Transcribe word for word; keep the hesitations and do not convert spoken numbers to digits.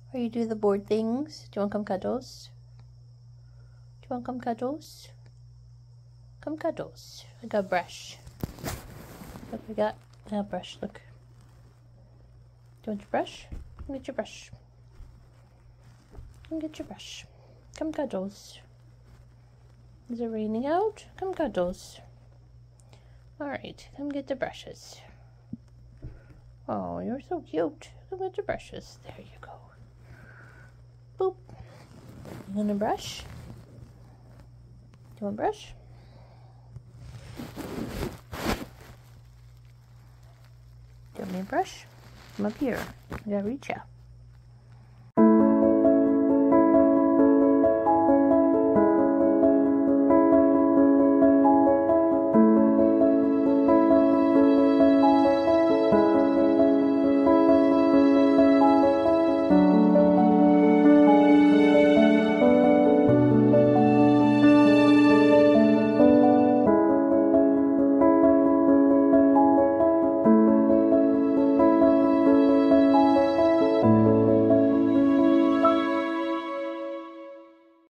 Or you do the board things. Do you want come cuddles? Do you want come cuddles? Come cuddles. I got a brush. Look, we got a brush. Look. Do you want your brush? Come get your brush. Come get your brush. Come cuddles. Is it raining out? Come cuddles. Alright, come get the brushes. Oh, you're so cute. Come get your brushes. There you go. Boop. You want a brush? Do you want a brush? Do you want me a brush? Come up here. You gotta reach out.